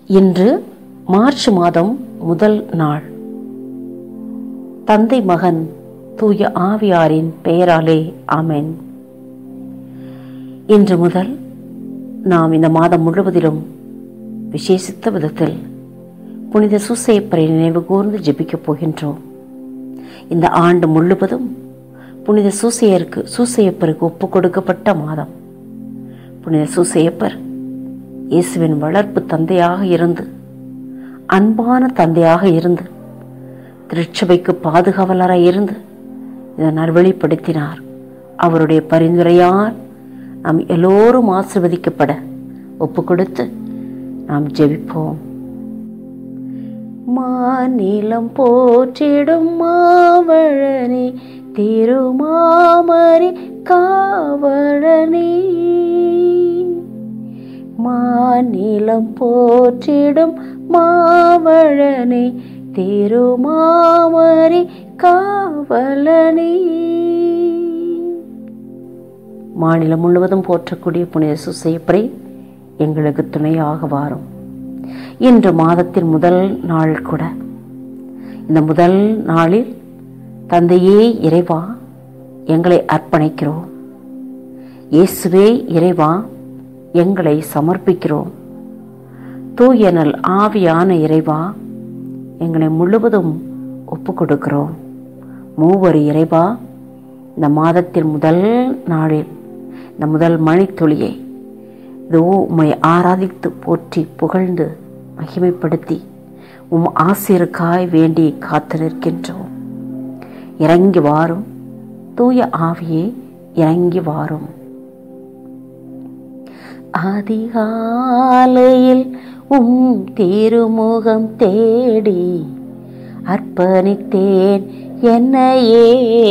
இன்று மார்ச் மாதம் முதல் நாள். தந்தை மகன் தூய ஆவியாரின் பெயராலே ஆமென். இன்று முதல் நாம் இந்த மாதம் முழுவதிலும் விசேஷித்த விதத்தில் புனித சூசையப்பரை நினைவு கூர்ந்து ஜெபிக்கப் போகின்றோம். இந்த ஆண்டு முழுவதும் புனித சூசையப்பருக்கு ஒப்புக் கொடுக்கப்பட்ட மாதம். புனித சூசையப்பர் இயேசுவின் வளர்ப்பு தந்தையாக இருந்து, அன்பான தந்தையாக இருந்து, திருச்சபைக்கு பாதுகாவலராக இருந்து இதை நல்வழிப்படுத்தினார். அவருடைய பரிந்துரையால் நாம் எல்லோரும் ஆசீர்வதிக்கப்பட ஒப்பு கொடுத்து நாம் ஜெபிப்போம். மாநிலம் போற்றிடும் மாவழனே, திருமாமரி காவலனே. மாநிலம் போற்றிடும் மாவழனே, திருமாமரி காவலனே. மாநிலம் முழுவதும் போற்றக்கூடிய புனித சூசையப்பரை எங்களுக்கு துணையாக வாரும். இன்று மாதத்தின் முதல் நாள் கூட. இந்த முதல் நாளில் தந்தையே இறைவா எங்களை அர்ப்பணிக்கிறோம். இயேசுவே இறைவா எங்களை சமர்ப்பிக்கிறோம். தூயனல் ஆவியான இறைவா எங்களை முழுவதும் ஒப்பு கொடுக்கிறோம். மூவர் இறைவா, இந்த மாதத்தின் முதல் நாளில் இந்த முதல் மணித்துளியை இதோ உம்மை ஆராதித்து போற்றி புகழ்ந்து மகிமைப்படுத்தி உம் ஆசிரியருக்காய் வேண்டி காத்து நிற்கின்றோம். இறங்கி வாரும் தூய ஆவியே, இறங்கி வாரும். அதிகாலையில் உம் திருமுகம் தேடி அர்ப்பணித்தேன் என்னையே.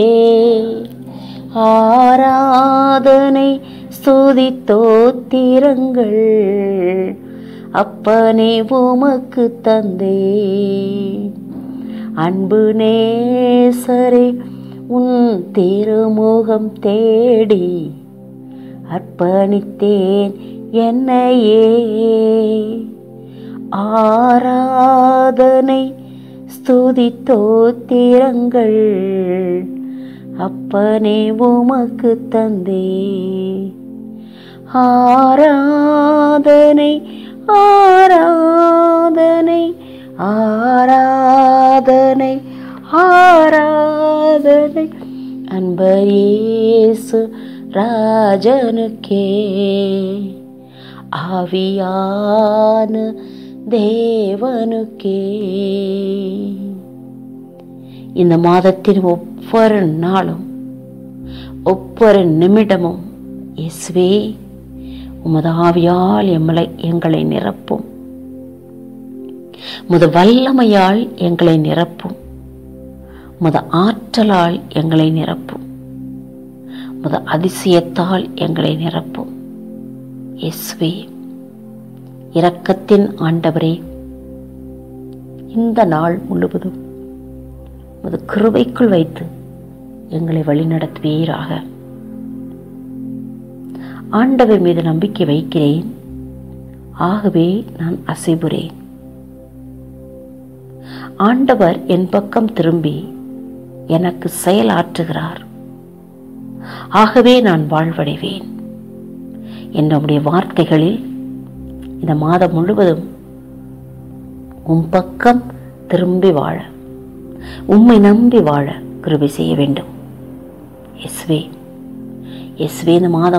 ஆராதனை ஸ்துதி தோத்திரங்கள் அப்பனே உமக்கு தந்தே. அன்பு நேசரே, உன் திருமுகம் தேடி அர்ப்பணித்தேன் என்னையே. ஆராதனை ஸ்துதி தோத்திரங்கள் அப்பனே உமக்கு தந்தே. ஆராதனை ஆராதனை ஆராதனை ஆராதனை அன்பர் இயேசு ராஜனுக்கே. ஆவியான தேவனுக்கே. இந்த மாதத்தின் ஒவ்வொரு நாளும் ஒவ்வொரு நிமிடமும் இயேசுவே உமது ஆவியால் எங்களை நிரப்பும். உமது வல்லமையால் எங்களை நிரப்பும். உமது ஆற்றலால் எங்களை நிரப்பும். உமது அதிசயத்தால் எங்களை நிரப்பும். இயேசுவே, இரக்கத்தின் ஆண்டவரே, இந்த நாள் முழுவதும் உமது கிருபைக்குள் வைத்து எங்களை வழிநடத்துவீராக. ஆண்டவர் மீது நம்பிக்கை வைக்கிறேன், ஆகவே நான் அசைவுறேன். ஆண்டவர் என் பக்கம் திரும்பி எனக்கு செயலாற்றுகிறார், ஆகவே நான் வாழ்வடைவேன். என்னுடைய வார்த்தைகளில் இந்த மாதம் முழுவதும் உம் பக்கம் திரும்பி வாழ, உம்மை நம்பி வாழ கிருபை செய்ய வேண்டும். இயேசுவே, இயேசுவே,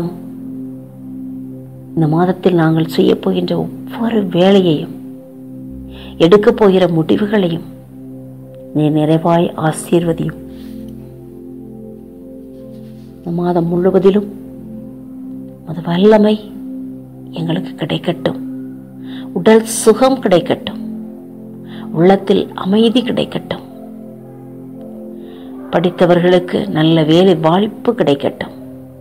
இந்த மாதத்தில் நாங்கள் செய்ய போகின்ற ஒவ்வொரு வேலையையும், எடுக்கப் போகிற முடிவுகளையும் நீ நிறைவாய் ஆசீர்வதியும். இந்த மாதம் முழுவதிலும் அது வல்லமை எங்களுக்கு கிடைக்கட்டும். உடல் சுகம் கிடைக்கட்டும். உள்ளத்தில் அமைதி கிடைக்கட்டும். படித்தவர்களுக்கு நல்ல வேலை வாய்ப்பு கிடைக்கட்டும்.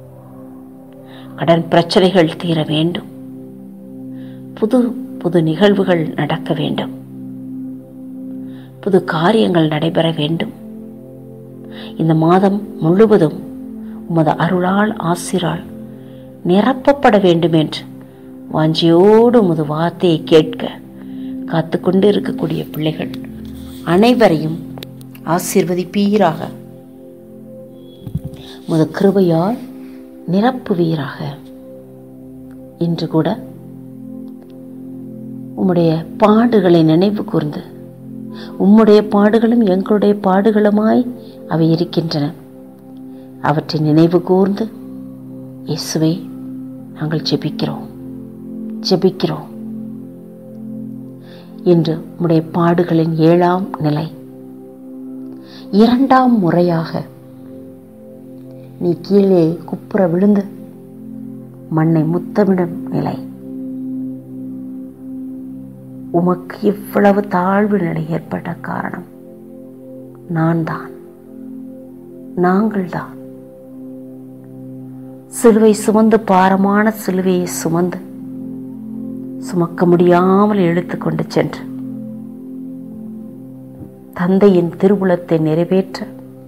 கடன் பிரச்சனைகள் தீர வேண்டும். புது புது நிகழ்வுகள் நடக்க வேண்டும். புது காரியங்கள் நடைபெற வேண்டும். இந்த மாதம் முழுவதும் உமது அருளால் ஆசிரால் நிரப்பப்பட வேண்டும் என்று வாஞ்சியோடு உமது வார்த்தையை கேட்க காத்து கொண்டு இருக்கக்கூடிய பிள்ளைகள் அனைவரையும் ஆசீர்வதிப்பீராக. உமது கிருபையால் நிரப்புவீராக. இன்று கூட உம்முடைய பாடுகளை நினைவு கூர்ந்து, உம்முடைய பாடுகளும் எங்களுடைய பாடுகளுமாய் அவை இருக்கின்றன, அவற்றை நினைவு கூர்ந்து இயேசுவே நாங்கள் ஜெபிக்கிறோம். இன்று உம்முடைய பாடுகளின் 7ஆம் நிலை, 2ஆம் முறையாக நீ கீழே குப்புற விழுந்து மண்ணை முத்தமிடும் நிலை. உமக்கு இவ்வளவு தாழ்வு நிலை ஏற்பட்ட காரணம் நாங்கள்தான். சிலுவை சுமந்து, பாரமான சிலுவையை சுமக்க முடியாமல் இழுத்துக்கொண்டு சென்று தந்தையின் திருவுளத்தை நிறைவேற்ற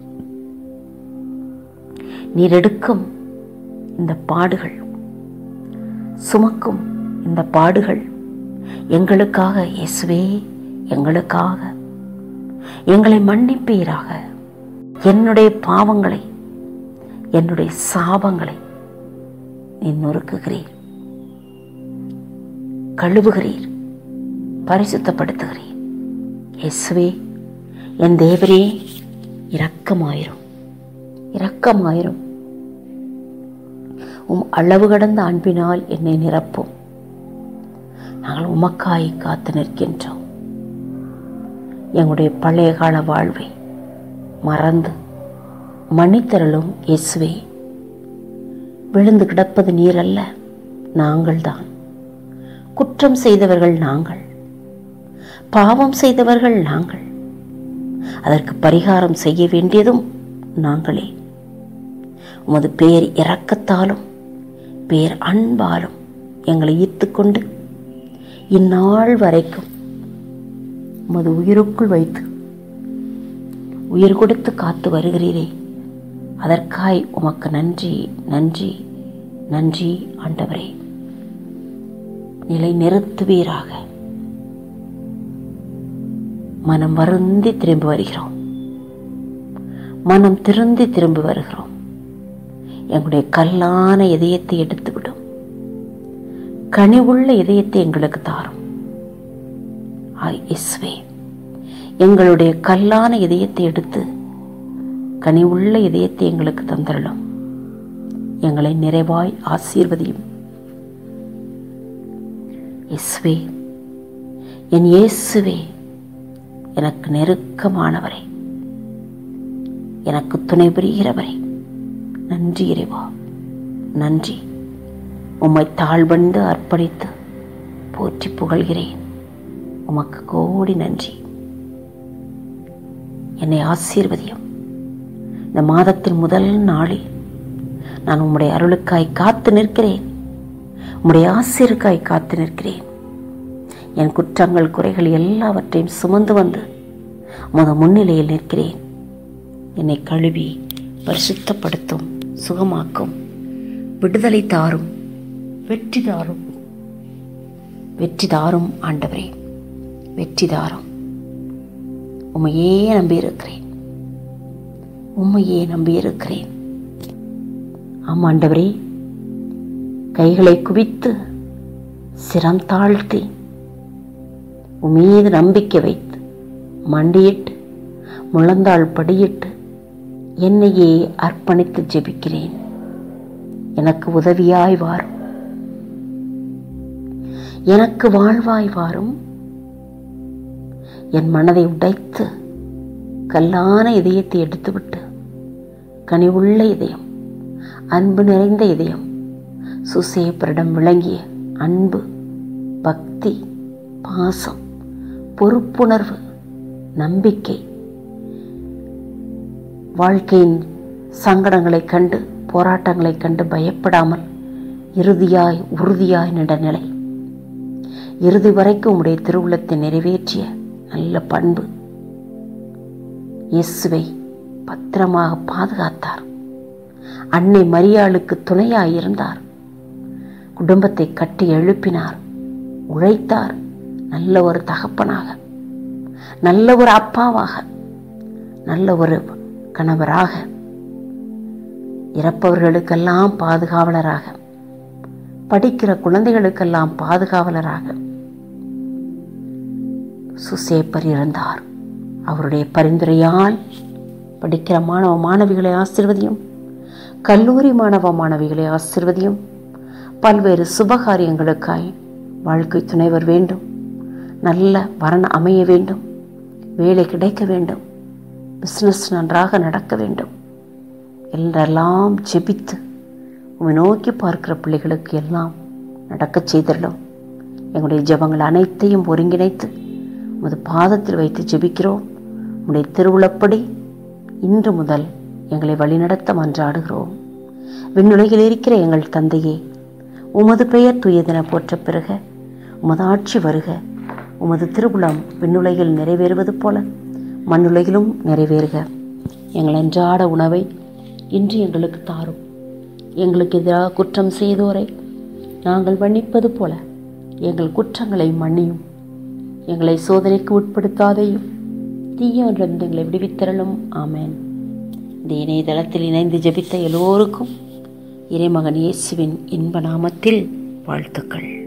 நீர் எடுக்கும் இந்த பாடுகள், சுமக்கும் இந்த பாடுகள் எங்களுக்காக இயேசுவே, எங்களுக்காக எங்களை மன்னிப்பீராக. என்னுடைய பாவங்களை, என்னுடைய சாபங்களை நீ நொறுக்குகிறீர், கழுவுகிறீர், பரிசுத்தப்படுத்துகிறீர். இயேசுவே, என் தேவரே, இரக்கமாயிரும். உம் அளவு கடந்த அன்பினால் என்னை நிரப்பும். நாங்கள் உமக்காய் காத்து நிற்கின்றோம். எங்களுடைய பழைய கால வாழ்வை மறந்து மன்னித்தருளும் இயேசுவே. விழுந்து கிடப்பது நீர் அல்ல, நாங்கள்தான். குற்றம் செய்தவர்கள் நாங்கள், பாவம் செய்தவர்கள் நாங்கள். அதற்கு பரிகாரம் செய்ய வேண்டியதும் நாங்களே. உமது பேர் இரக்கத்தாலும் பேர் அன்பாலும் எங்களை ஈர்த்துக்கொண்டு இந்நாள் வரைக்கும் உமது உயிருக்குள் வைத்து உயிர் கொடுத்து காத்து வருகிறீரே, அதற்காய் உமக்கு நன்றி நன்றி நன்றி ஆண்டவரே. நிலை நிறுத்துவீராக. மனம் வருந்தி திரும்பி வருகிறோம், மனம் திருந்தி திரும்பி வருகிறோம். எங்களுடைய கல்லான இதயத்தை எடுத்துவிடும், கனிவுள்ள இதயத்தை எங்களுக்கு தாரும். இயேசுவே, எங்களுடைய கல்லான இதயத்தை எடுத்து கனிவுள்ள இதயத்தை எங்களுக்கு தந்தருளும். எங்களை நிறைவாய் ஆசீர்வதியும். இயேசுவே, என் இயேசுவே, எனக்கு நெருக்கமானவரே, எனக்கு துணை புரிகிறவரே, நன்றி இறைவா, நன்றி. உம்மை தாழ்வண்டு அர்ப்பணித்து போற்றி புகழ்கிறேன். உமக்கு கோடி நன்றி. என்னை ஆசீர்வதியும். இந்த மாதத்தின் முதல் நாளில் நான் உம்முடைய அருளுக்காய் காத்து நிற்கிறேன், உம்முடைய ஆசீர்வுக்காய் காத்து நிற்கிறேன். என் குற்றங்கள் குறைகள் எல்லாவற்றையும் சுமந்து வந்து உமது முன்னிலையில் நிற்கிறேன். என்னை கழுவி பரிசுத்தப்படுத்தும், சுகமாக்கும், விடுதலை தாரும், வெற்றி தாரும், வெற்றி தாரும் ஆண்டவரே, வெற்றி தாரும். உம்மையே நம்பியிருக்கிறேன், உம்மையே நம்பியிருக்கிறேன். ஆமாண்டவரே, கைகளை குவித்து சிரம் தாழ்த்தி உம்மீது நம்பிக்கை வைத்து மண்டியிட்டு முழந்தாள் படியிட்டு என்னையே அர்ப்பணித்து ஜெபிக்கிறேன். எனக்கு உதவியாய் வாரும், எனக்கு வாழ்வாய் வாரும். என் மனதை உடைத்து கல்லான இதயத்தை எடுத்துவிட்டு கனிவுள்ள இதயம், அன்பு நிறைந்த இதயம், சுசேப்பரிடம் விளங்கிய அன்பு, பக்தி, பாசம், பொறுப்புணர்வு, நம்பிக்கை, வாழ்க்கையின் சங்கடங்களை கண்டு, போராட்டங்களை கண்டு பயப்படாமல் இறுதியாய் உறுதியாய் நின்ற நிலை, இறுதி வரைக்கும் உம்முடைய திருவுளத்தை நிறைவேற்றிய நல்ல பண்பு. இயேசுவை பத்திரமாக பாதுகாத்தார். அன்னை மரியாளுக்கு துணையாயிருந்தார். குடும்பத்தை கட்டி எழுப்பினார், உழைத்தார், நல்ல ஒரு தகப்பனாக, நல்ல ஒரு அப்பாவாக, நல்ல ஒரு கணவராக, இறப்பவர்களுக்கெல்லாம் பாதுகாவலராக, படிக்கிற குழந்தைகளுக்கெல்லாம் பாதுகாவலராக சுசேப்பர் இருந்தார். அவருடைய பரிந்துரையால் படிக்கிற மாணவ மாணவிகளை ஆசீர்வதியும், கல்லூரி மாணவ மாணவிகளை ஆசீர்வதியும். பல்வேறு சுபகாரியங்களுக்காய் வாழ்க்கை துணைவர் வேண்டும், நல்ல வரன் அமைய வேண்டும், வேலை கிடைக்க வேண்டும், பிஸ்னஸ் நன்றாக நடக்க வேண்டும் என்றெல்லாம் ஜெபித்து உம்மை நோக்கி பார்க்கிற பிள்ளைகளுக்கு எல்லாம் நடக்கச் செய்திடலாம். எங்களுடைய ஜெபங்கள் அனைத்தையும் ஒருங்கிணைத்து உமது பாதத்தில் வைத்து ஜெபிக்கிறோம். உம்முடைய திருவுளப்படி இன்று முதல் எங்களை வழிநடத்த மன்றாடுகிறோம். விண்ணுலகில் இருக்கிற எங்கள் தந்தையே, உமது பெயர் தூயதென போற்ற பெறுக, உமது ஆட்சி வருக, உமது திருவுளம் விண்ணுலகில் நிறைவேறுவது போல மண்ணுலகிலும் நிறைவேறுக. எங்கள் அன்றாட உணவை இன்று எங்களுக்கு தாரும். எங்களுக்கு எதிராக குற்றம் செய்தோரை நாங்கள் மன்னிப்பது போல எங்கள் குற்றங்களை மன்னியும். எங்களை சோதனைக்கு உட்படுத்தாதையும், தீயவனிலிருந்து எங்களை விடுவித்தரலும். ஆமேன். இந்த இணையதளத்தில் இணைந்து ஜெபித்த எல்லோருக்கும் இறைமகன் இயேசுவின் இன்ப நாமத்தில் வாழ்த்துக்கள்.